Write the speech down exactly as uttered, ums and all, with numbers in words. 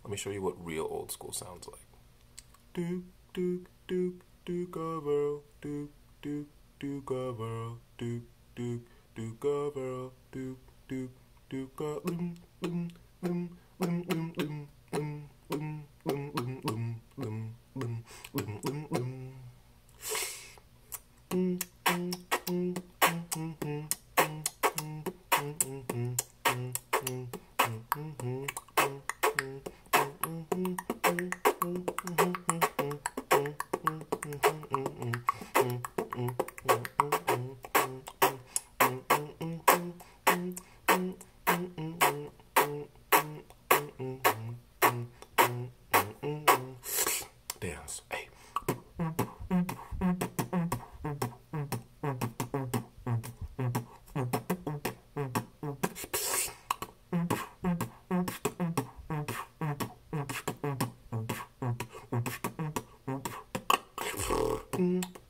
Let me show you what real old school sounds like. Do do do do cover do do do cover do do do cover do do do cover boom boom boom boom boom boom boom boom boom boom boom boom boom boom boom boom. Mm, mm, mm, mm, mm, mm, mm, mm, mm, mm, mm, mm, mm, dance. Hey. Mm.